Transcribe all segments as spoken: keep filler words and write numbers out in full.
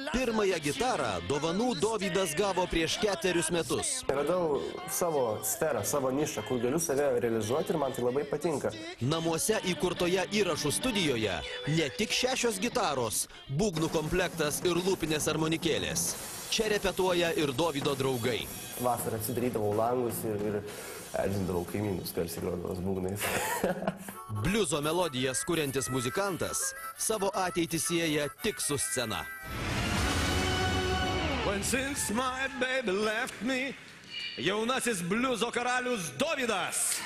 Pirmąją gitarą dovanų Dovydas gavo prieš ketverius metus. Radau savo sferą, savo nišą, kur galiu save realizuoti ir man tai labai patinka. Namuose įkurtoje įrašų studijoje ne tik šešios gitaros, būgnų komplektas ir lūpinės armonikėlės. Čia repetuoja ir Dovydo draugai. Vasarą atsidarydavau langus ir, ir erzindavau kaimynus, garsiai grodavos būgnais. Bliuzo melodijas kuriantis muzikantas savo ateitį sieja tik su scena. When since my baby left me, jaunasis bliuzo karalius Dovydas.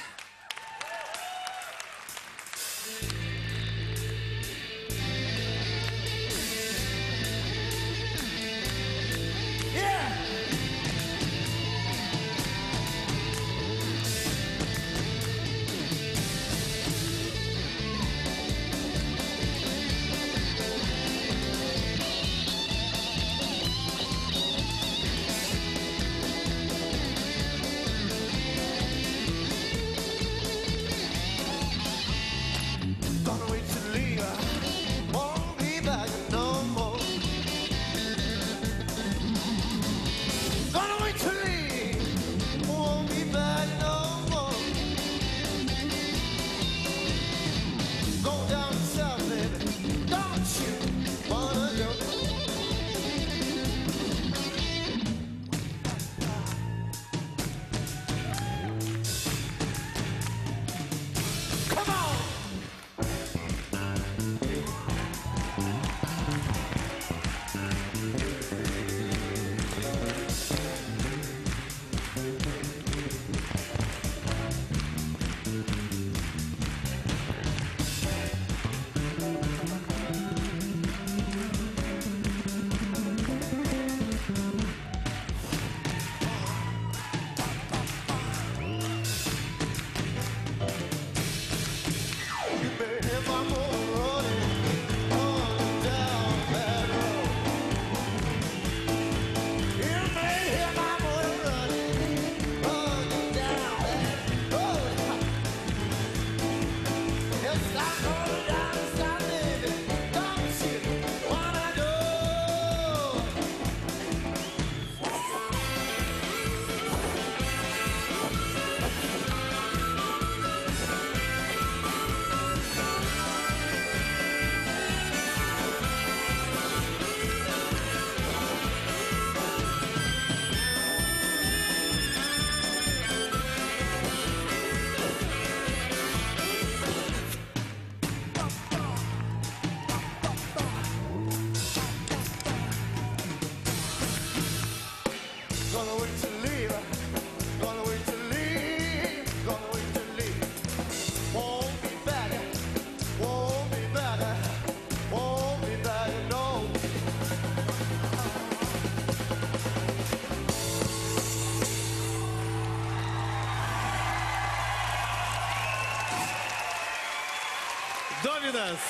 Dovydas.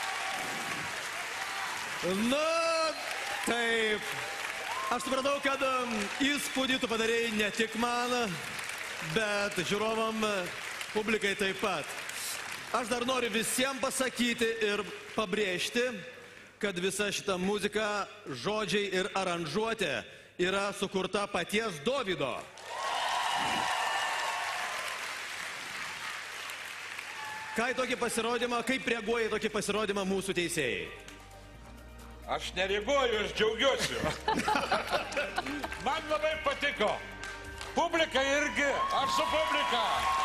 Nu, taip. Aš supratau, kad įspūdį tu padarėjai ne tik man, bet žiūrovam, publikai taip pat. Aš dar noriu visiems pasakyti ir pabrėžti, kad visa šita muzika, žodžiai ir aranžuotė yra sukurta paties Dovydo. Ką į tokį pasirodymą, kaip reaguoja į tokį pasirodymą mūsų teisėjai? Aš nereaguoju, aš džiaugiuosi. Man labai patiko. Publika irgi, aš su publika.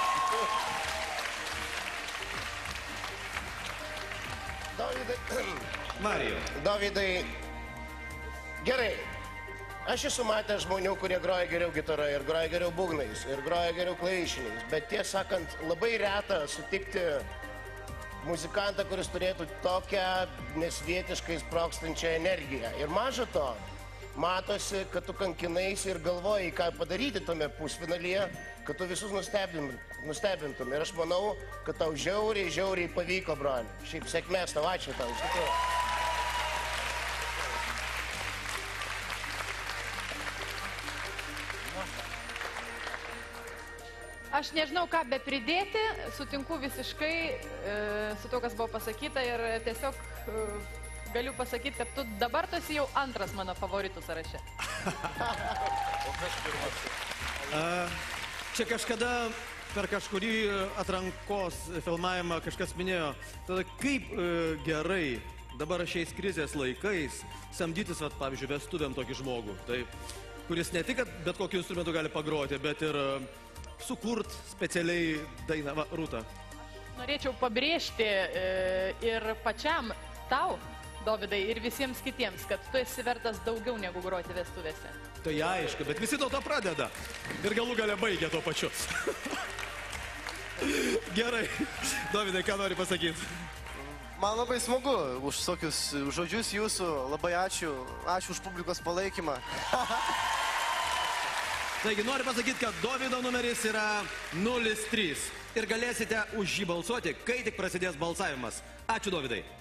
Dovydai. Marijau. Dovydai. Gerai. Aš esu matęs žmonių, kurie groja geriau gitara ir groja geriau būgnais ir groja geriau klavišiniais, bet tiesą sakant, labai reta sutikti muzikantą, kuris turėtų tokią nesvietiškai sprogstančią energiją. Ir maža to, matosi, kad tu kankinaisi ir galvoji, ką padaryti tome pusfinalyje, kad tu visus nustebintum. Ir aš manau, kad tau žiauriai, žiauriai pavyko, broli. Šiaip sėkmės tau, ačiū tau, iš tikrųjų. Aš nežinau, ką be pridėti, sutinku visiškai e, su to, kas buvo pasakyta ir tiesiog e, galiu pasakyti, kad tu dabar tu esi jau antras mano favoritų sąraše. O kas pirmas? Čia kažkada per kažkurį atrankos filmavimą kažkas minėjo, tada kaip e, gerai dabar šiais krizės laikais samdytis, vat, pavyzdžiui, vestuvėm tokį žmogų, tai, kuris ne tik bet kokiu instrumentu gali pagroti, bet ir e, sukurt specialiai dainą. Va, Rūta. Norėčiau pabrėžti e, ir pačiam tau, Dovydai, ir visiems kitiems, kad tu esi vertas daugiau negu groti vestuvėse. Tai aišku, bet visi to to pradeda. Ir galų gale baigia to pačiu. Gerai. Dovydai, ką nori pasakyti? Man labai smagu už tokius žodžius jūsų. Labai ačiū. Ačiū už publikos palaikymą. Taigi, noriu pasakyti, kad Dovydo numeris yra nulis trys. Ir galėsite už jį balsuoti, kai tik prasidės balsavimas. Ačiū, Dovydai.